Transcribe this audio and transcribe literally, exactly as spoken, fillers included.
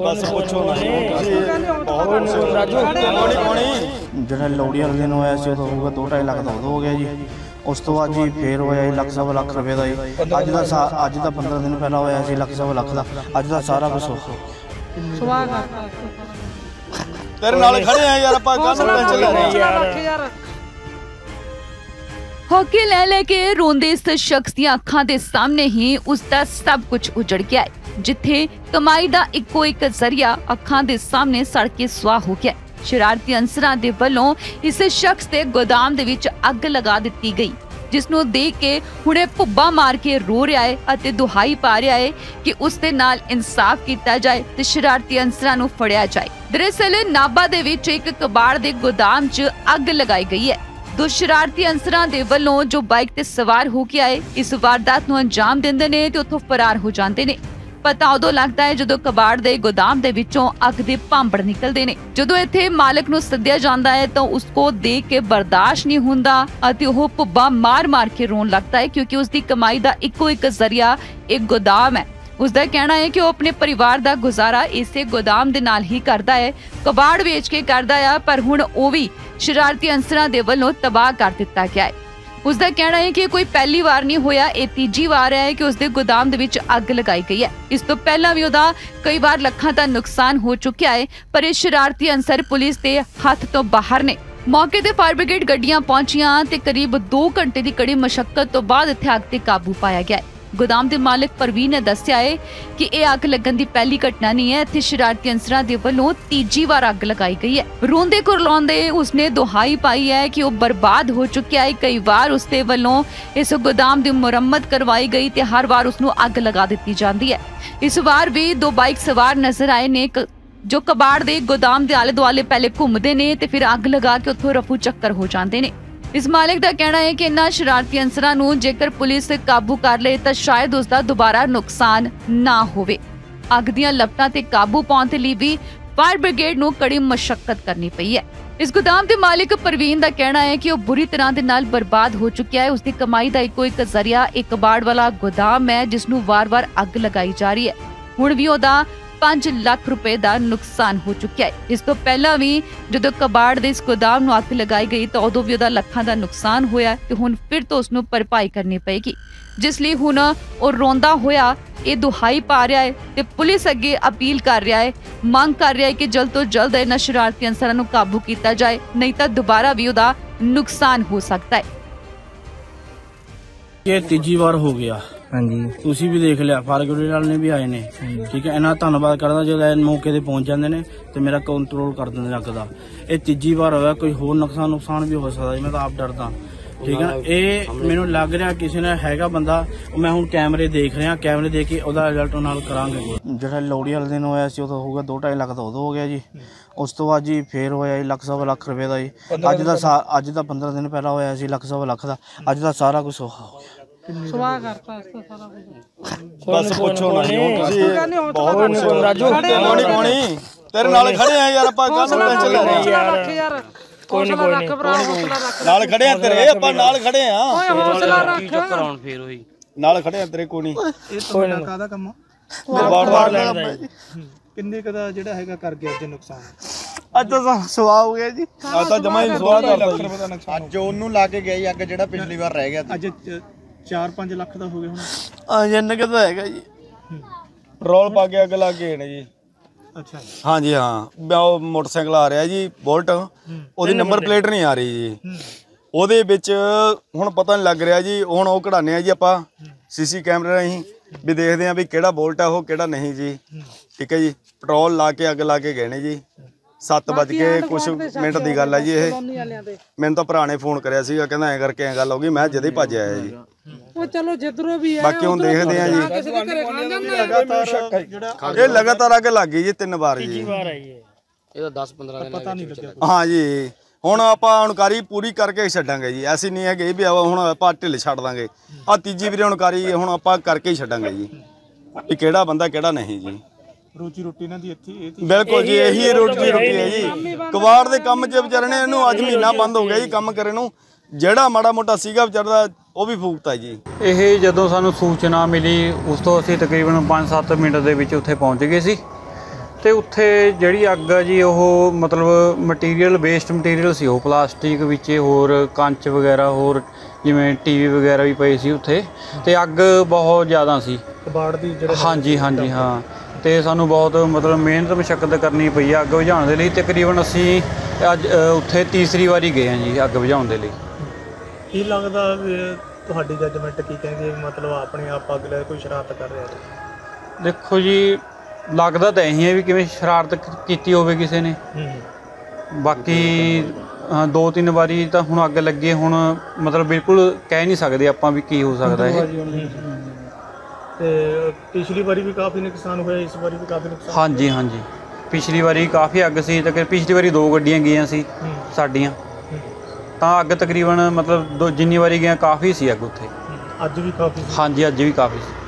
बस पुछो ना ਜਿਹੜਾ ਲੋਹੜੀ ਵਾਲੇ ਦਿਨ ਹੋਇਆ ਸੀ ਉਦੋਂ ਹੋਊਗਾ ਦੋ ਢਾਈ ਲੱਖ ਦਾ ਉਦੋਂ ਹੋ ਗਿਆ ਜੀ। ਉਸ ਤੋਂ ਬਾਅਦ ਜੀ ਫੇਰ ਹੋਇਆ ਜੀ ਲੱਖ ਸਵਾ ਲੱਖ ਰੁਪਏ ਦਾ ਜੀ। ਅੱਜ ਦਾ ਅੱਜ ਦਾ ਪੰਦਰਾਂ ਦਿਨ ਪਹਿਲਾਂ ਹੋਇਆ ਸੀ ਲੱਖ ਸਵਾ ਲੱਖ ਦਾ। ਅੱਜ ਦਾ ਸਾਰਾ ਕੁਝ ਸੁਆਗ ਤੇਰੇ ਨਾਲ ਖੜੇ ਆ ਯਾਰ, ਆਪਾਂ ਕਾਹਨੂੰ ਟੈਨਸ਼ਨ ਲੈ ਰਹੇ ਯਾਰ। हॉकी ले लेके रोंदे इस शख्स दी अखां दे सामने ही उसका सब कुछ उजड़ गया है, जिथे कमाई दा इक्को एक जरिया अखां दे सामने सड़ के सुआह हो गया। शरारती अंसरां दे वल्लों इस शख्स दे गोदाम दे विच अग लगा दित्ती गई, जिसनूं देख के हुणे भुब्बा मार के रो रहा है अते दुहाई पा रहा है कि उसदे नाल इंसाफ कीता जाए ते शरारती अंसरां नूं फड़िया जाए। दरअसल नाभा दे विच एक कबाड़ दे गोदाम च अग लगाई गई है। दो शरारती अंसरां दे वल्लों जो बाइक ते सवार हो के आए इस वारदात नूं अंजाम दिंदे ने ते उत्थों फरार हो जांदे ने। पता उदों लगदा है जदों कबाड़ दे गोदाम दे विचों अग दे भांबड़ निकलदे ने। जदों इत्थे मालक नूं सद्दिया जांदा है तां उसको देख के बर्दाश्त नहीं हुंदा अते ओह भुब्बा मार मार के रोण लगदा है, क्योंकि उसदी कमाई दा इक्को एक जरिया एक गोदाम है। उसका कहना है कि वह अपने परिवार का गुजारा इसे गोदाम दे नाल ही करता है, कबाड़ वेच के करता है, पर हुण ओह भी शरारती अंसरां दे वल्लों तबाह कर दिता गया है। उसका कहना है कि कोई पहली बार नहीं होया, यह तीजी बार है कि उसके गोदाम दे विच अग लगाई गई है। इस तो पहला भी उहदा कई बार लखां दा नुकसान हो चुका है, पर इस शरारती अंसर पुलिस के हथ तो बाहर ने। मौके ते फायर ब्रिगेड गड्डियां पहुंचियां ते करीब दो घंटे की कड़ी मशक्कत तो बाद इत्थे अग ते काबू पाया गया है। गोदाम के मालिक परवीन ने दस्सिया है कि यह अग लगन की पहली घटना नहीं है, इत्थे शरारती अंसरां दे वल्लों तीजी बार अग लगाई गई है। रोंदे कुरलाउंदे उसने दुहाई पाई है कि वह बर्बाद हो चुका है। कई बार उसके वल्लों इस गोदाम की मुरम्मत करवाई गई ते हर बार उसनूं अग लगा दी जाती है। इस बार भी दो बाइक सवार नजर आए ने जो कबाड़ दे गोदाम के आले दुआले पहले घूमते ने ते फिर अग लगा के उत्थों रफू चक्कर हो जाते ने। इस मालिक का कहना है कि इन्हां शरारती अंसरां नूं जेकर पुलिस काबू कर ले तो शायद उसका दोबारा नुकसान ना होवे। अग दीयां लपटां ते काबू पाउण दे लई भी फायर ब्रिगेड नूं कड़ी मशक्कत करनी पई है। इस गोदाम के मालिक परवीन का कहना है कि वह बुरी तरह दे नाल बर्बाद हो चुका है। उसकी कमाई का इको एक जरिया एक कबाड़ वाला गोदाम है, जिसनूं वार वार अग लगाई जा रही है। हुण भी उहदा पांच लाख रुपए का नुकसान हो चुका है। इस तो पहला भी जदों कबाड़ दे इस गोदाम नूं अग लगाई गई तो उदों भी उहदा लखां दा नुकसान होया ते हुण फिर तो उसनूं भरपाई करनी पएगी, जिस लई हुण ओह रोंदा होया ये दुहाई पा रहा है ते पुलिस अगे अपील कर रहा है, मांग कर रहा है कि जल्द तो जल्द इन्हां शरारती अंसरां नूं काबू कीता जाए, नहीं तो दोबारा भी उहदा नुकसान हो सकता है। ये तीजी बार हो गया। हाँ जी, तुसी भी देख लिया, फायर ब्रिगेड वाले ने भी आए ने। ठीक है, इन्हां धन्नवाद करदा जो मौके ते पहुंच जांदे ने ते मेरा कंट्रोल कर दिंदे अग दा। ये तीजी बार होया, कोई होर नुकसान नुकसान भी हो सकदा, मैं तो आप डरदा। ठीक है, ये मैनूं लग रहा किसी ने हैगा बंदा, मैं हुण कैमरे देख रहा, कैमरे देख के ओहदा रिजल्ट नाल करांगे। ਜਿਹੜਾ ਲੋਹੜੀ ਵਾਲੇ ਦਿਨ ਹੋਇਆ ਸੀ ਉਦੋਂ ਹੋਊਗਾ ਦੋ ਢਾਈ ਲੱਖ ਦਾ ਉਦੋਂ ਹੋ ਗਿਆ ਜੀ। ਉਸ ਤੋਂ ਬਾਅਦ ਜੀ ਫੇਰ ਹੋਇਆ ਜੀ ਲੱਖ ਸਵਾ ਲੱਖ ਰੁਪਏ ਦਾ ਜੀ। ਅੱਜ ਦਾ ਅੱਜ ਦਾ ਪੰਦਰਾਂ ਦਿਨ ਪਹਿਲਾਂ ਹੋਇਆ ਸੀ ਲੱਖ ਸਵਾ ਲੱਖ ਦਾ। ਅੱਜ ਦਾ ਸਾਰਾ ਕੁਝ ਸੁਆਹ ਕਰਤਾ ਇਸ ਤੋਂ ਸਾਰਾ ਕੁਝ। ਬਸ ਪੁੱਛੋ ਨਾ ਬਹੁਤ ਰਾਜੂ ਕੋਣੀ ਕੋਣੀ ਤੇਰੇ ਨਾਲ ਖੜੇ ਆ ਯਾਰ, ਆਪਾਂ ਕਾਹਨੂੰ ਟੈਨਸ਼ਨ ਲੈ ਰਹੇ ਯਾਰ। ਕੋਈ ਨਹੀਂ ਕੋਈ ਨਹੀਂ ਨਾਲ ਖੜੇ ਆ ਤੇਰੇ, ਆਪਾਂ ਨਾਲ ਖੜੇ ਆ। ਹੌਸਲਾ ਰੱਖ, ਚੱਕਰ ਆਉਣ ਫੇਰ ਹੋਈ ਨਾਲ ਖੜੇ ਆ ਤੇਰੇ। ਕੋਈ ਨਹੀਂ ਕੋਈ ਨਹੀਂ ਕਾਹਦਾ ਕੰਮ ਬਾੜ ਬਾੜ ਲੈਣਾ ਕਿੰਨੇ ਕਦਾ ਜਿਹੜਾ ਹੈਗਾ ਕਰ ਗਿਆ ਅੱਜ ਨੁਕਸਾਨ। ਅੱਜ ਤਾਂ ਸਵਾਹ ਹੋ ਗਿਆ ਜੀ, ਅੱਜ ਤਾਂ ਜਮਾ ਹੀ ਸਵਾਹ ਦਾ ਲੱਖ ਰੁਪਏ ਦਾ ਨੁਕਸਾਨ। ਅੱਜ ਉਹਨੂੰ ਲਾ ਕੇ ਗਿਆ ਜੀ ਅੱਗ, ਜਿਹੜਾ ਪਿਛਲੀ ਵਾਰ ਰਹਿ ਗਿਆ ਅੱਜ ਚਾਰ ਪੰਜ ਲੱਖ ਦਾ ਹੋ ਗਿਆ ਹੁਣ। ਆ ਜਿੰਨ ਕਿ ਤਾਂ ਹੈਗਾ ਜੀ, ਪੈਟਰੋਲ ਪਾ ਕੇ ਅੱਗ ਲਾ ਕੇ ਨੇ ਜੀ। ਅੱਛਾ हाँ जी, हाँ ਉਹ ਮੋਟਰਸਾਈਕਲ ਆ ਰਿਹਾ ਜੀ ਬੁਲਟ, ਉਹਦੀ ਨੰਬਰ ਪਲੇਟ ਨਹੀਂ ਆ ਰਹੀ ਜੀ। ਉਹਦੇ ਵਿੱਚ ਹੁਣ ਪਤਾ ਨਹੀਂ ਲੱਗ ਰਿਹਾ ਜੀ। ਹੁਣ ਉਹ ਕਢਾਉਂਦੇ ਆ ਜੀ ਆਪਾਂ ਸੀਸੀ ਕੈਮਰੇ ਰਾਹੀਂ, ਵੀ ਦੇਖਦੇ ਆ ਵੀ ਕਿਹੜਾ ਬੁਲਟ ਆ ਉਹ ਕਿਹੜਾ ਨਹੀਂ ਜੀ। ਠੀਕ ਹੈ ਜੀ, ਪੈਟਰੋਲ ਲਾ ਕੇ ਅੱਗ ਲਾ ਕੇ ਗਏ ਨੇ ਜੀ। ਸੱਤ ਵੱਜ ਕੇ ਕੁਛ ਮਿੰਟ ਦੀ ਗੱਲ ਹੈ ਜੀ ਇਹ। ਮੈਨੂੰ ਤਾਂ ਭਰਾ ਨੇ ਫੋਨ ਕਰਿਆ ਸੀਗਾ, ਕਹਿੰਦਾ ਐਂ ਕਰਕੇ ਐਂ ਗੱਲ ਹੋ ਗਈ, ਮੈਂ ਜਦੇ ਹੀ ਭੱਜ ਆਇਆ ਜੀ। ਉਹ ਚਲੋ ਜਿੱਧਰੋਂ ਵੀ ਆ, ਬਾਕੀ ਹੁਣ ਦੇਖਦੇ ਆ ਜੀ। ਇਹ ਲਗਾਤਾਰ ਅੱਗ ਲੱਗ ਗਈ ਜੀ ਤਿੰਨ ਵਾਰ ਜੀ। ਇਹ ਤਾਂ ਦਸ ਪੰਦਰਾਂ ਦਿਨ ਪਤਾ ਨਹੀਂ ਲੱਗਿਆ। ਹਾਂ ਜੀ, ਹੁਣ ਆਪਾਂ ਅਣਕਾਰੀ ਪੂਰੀ ਕਰਕੇ ਛੱਡਾਂਗੇ ਜੀ। ਐਸੀ ਨਹੀਂ ਹੈ ਕਿ ਵੀ ਹੁਣ ਆਪਾਂ ਢਿੱਲ ਛੱਡ ਦਾਂਗੇ। ਆ ਤੀਜੀ ਵੀਰੇ ਅਣਕਾਰੀ ਹੁਣ ਆਪਾਂ ਕਰਕੇ ਹੀ ਛੱਡਾਂਗੇ ਜੀ, ਵੀ ਕਿਹੜਾ ਬੰਦਾ ਕਿਹੜਾ ਨਹੀਂ ਜੀ। रोजी रोटी ना दी इत्थे बिल्कुल जी, यही रोजी रोटी है जी। कबाड़ दे काम च बेचारे ने इहनूं अज महीना बंद हो गया जी काम करे नूं। ਜਿਹੜਾ ਮਾੜਾ ਮੋਟਾ ਸੀਗਾ ਵਿਚਾਰਾ ਉਹ ਵੀ ਫੂਕਤਾ ਜੀ। ਇਹ ਜਦੋਂ ਸਾਨੂੰ ਸੂਚਨਾ ਮਿਲੀ ਉਸ ਤੋਂ ਅਸੀਂ ਤਕਰੀਬਨ ਪੰਜ ਸੱਤ ਮਿੰਟ ਦੇ ਵਿੱਚ ਉੱਥੇ ਪਹੁੰਚ ਗਏ ਸੀ ਤੇ ਉੱਥੇ ਜਿਹੜੀ ਅੱਗ ਆ ਜੀ ਉਹ ਮਤਲਬ ਮਟੀਰੀਅਲ ਵੇਸਟ ਮਟੀਰੀਅਲ ਸੀ, ਉਹ ਪਲਾਸਟਿਕ ਵਿੱਚ ਹੋਰ ਕੰਚ ਵਗੈਰਾ ਹੋਰ ਜਿਵੇਂ ਟੀਵੀ ਵਗੈਰਾ ਵੀ ਪਏ ਸੀ ਉੱਥੇ, ਤੇ ਅੱਗ ਬਹੁਤ ਜ਼ਿਆਦਾ ਸੀ ਕਬਾੜ ਦੀ ਜਿਹੜੇ ਹਾਂਜੀ ਹਾਂਜੀ ਹਾਂ। ਤੇ ਸਾਨੂੰ ਬਹੁਤ ਮਤਲਬ ਮਿਹਨਤ ਮੁਸ਼ੱਕਤ ਕਰਨੀ ਪਈ ਆ ਅੱਗ ਬੁਝਾਉਣ ਦੇ ਲਈ। ਤਕਰੀਬਨ ਅਸੀਂ ਅੱਜ ਉੱਥੇ ਤੀਸਰੀ ਵਾਰੀ ਗਏ ਹਾਂ ਜੀ ਅੱਗ ਬੁਝਾਉਣ ਦੇ ਲਈ। ਕੀ ਲੱਗਦਾ ਵੀ ਤੁਹਾਡੀ ਜੱਜਮੈਂਟ ਕੀ ਕਹਿੰਦੀ ਮਤਲਬ ਆਪਣੇ ਆਪ ਅੱਗ ਲੈ ਕੋਈ ਸ਼ਰਾਰਤ ਕਰ ਰਿਹਾ ਹੈ? ਦੇਖੋ ਜੀ ਲੱਗਦਾ ਤਾਂ ਇਹੀ ਹੈ ਵੀ ਕਿਵੇਂ ਸ਼ਰਾਰਤ ਕੀਤੀ ਹੋਵੇ ਕਿਸੇ ਨੇ। ਬਾਕੀ ਦੋ ਤਿੰਨ ਵਾਰੀ ਤਾਂ ਹੁਣ ਅੱਗ ਲੱਗੀ, ਹੁਣ ਮਤਲਬ ਬਿਲਕੁਲ ਕਹਿ ਨਹੀਂ ਸਕਦੇ ਆਪਾਂ ਵੀ ਕੀ ਹੋ ਸਕਦਾ ਇਹ। ਤੇ ਪਿਛਲੀ ਵਾਰੀ ਵੀ ਕਾਫੀ ਨੁਕਸਾਨ ਹੋਇਆ, ਇਸ ਵਾਰੀ ਵੀ ਕਾਫੀ ਨੁਕਸਾਨ? ਹਾਂਜੀ ਹਾਂਜੀ, ਪਿਛਲੀ ਵਾਰੀ ਕਾਫੀ ਅੱਗ ਸੀ, ਤੇ ਪਿਛਲੀ ਵਾਰੀ ਦੋ ਗੱਡੀਆਂ ਗਈਆਂ ਸੀ ਸਾਡੀਆਂ, ਤਾਂ ਅੱਗ ਤਕਰੀਬਨ ਮਤਲਬ ਦੋ ਜਿੰਨੀ ਵਾਰੀ ਗਿਆ ਕਾਫੀ ਸੀ ਅੱਗ ਉੱਥੇ। ਅੱਜ ਵੀ ਕਾਫੀ? ਹਾਂਜੀ ਅੱਜ ਵੀ ਕਾਫੀ ਸੀ।